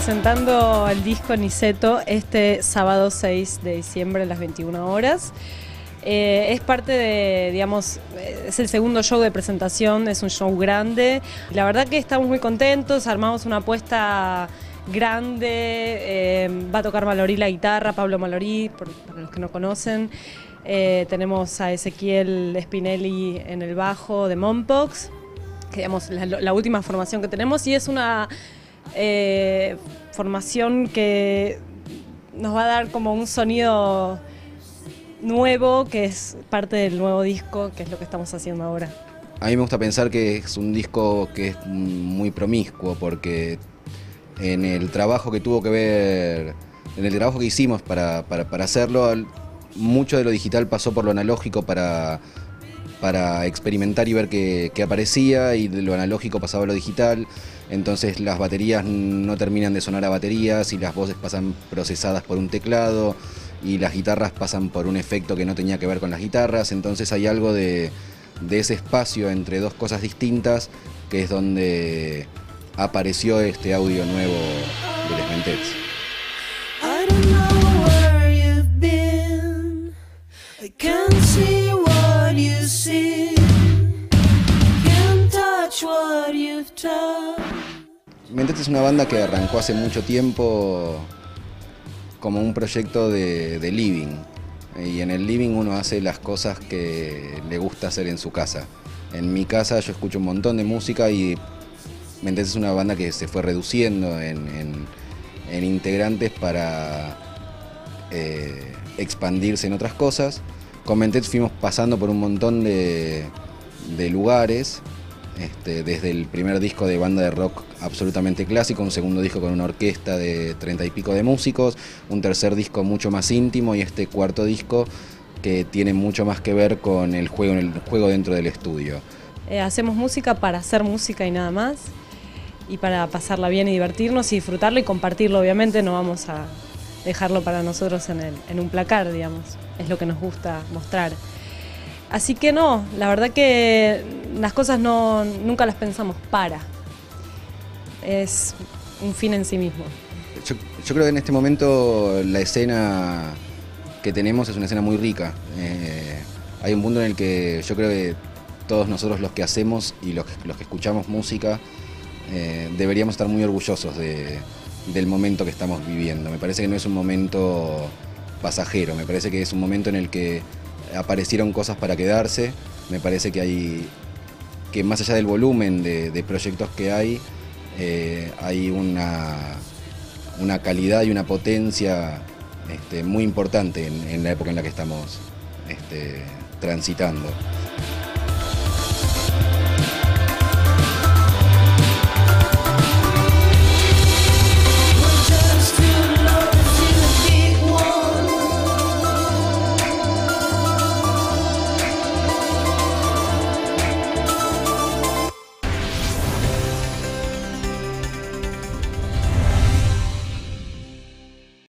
presentando el disco Niceto este sábado 6 de diciembre a las 21 horas. Es parte de, digamos, es el segundo show de presentación, es un show grande. La verdad que estamos muy contentos, armamos una apuesta grande, va a tocar Mallorí la guitarra, Pablo Mallorí, para los que no conocen. Tenemos a Ezequiel Spinelli en el bajo de Mompox, que digamos la última formación que tenemos, y es una formación que nos va a dar como un sonido nuevo, que es parte del nuevo disco, que es lo que estamos haciendo ahora. A mí me gusta pensar que es un disco que es muy promiscuo, porque en el trabajo que tuvo que ver, en el trabajo que hicimos para hacerlo, mucho de lo digital pasó por lo analógico para experimentar y ver qué aparecía, y de lo analógico pasaba a lo digital. Entonces las baterías no terminan de sonar a baterías, y las voces pasan procesadas por un teclado, y las guitarras pasan por un efecto que no tenía que ver con las guitarras. Entonces hay algo de ese espacio entre dos cosas distintas, que es donde apareció este audio nuevo de Les Mentets. Mentets es una banda que arrancó hace mucho tiempo como un proyecto de living, y en el living uno hace las cosas que le gusta hacer en su casa. En mi casa yo escucho un montón de música, y Mentets es una banda que se fue reduciendo en integrantes para expandirse en otras cosas. Con Mentets fuimos pasando por un montón de lugares, desde el primer disco de banda de rock absolutamente clásico, un segundo disco con una orquesta de 30 y pico de músicos, un tercer disco mucho más íntimo, y este cuarto disco que tiene mucho más que ver con el juego dentro del estudio. Hacemos música para hacer música y nada más, y para pasarla bien y divertirnos y disfrutarlo y compartirlo. Obviamente no vamos a dejarlo para nosotros en un placar, digamos, es lo que nos gusta mostrar. Así que no, la verdad que las cosas nunca las pensamos para. Es un fin en sí mismo. Yo creo que en este momento la escena que tenemos es una escena muy rica. Hay un mundo en el que yo creo que todos nosotros, los que hacemos y los que escuchamos música, deberíamos estar muy orgullosos del momento que estamos viviendo. Me parece que no es un momento pasajero, me parece que es un momento en el que aparecieron cosas para quedarse. Me parece que más allá del volumen de proyectos que hay una calidad y una potencia muy importante en la época en la que estamos transitando.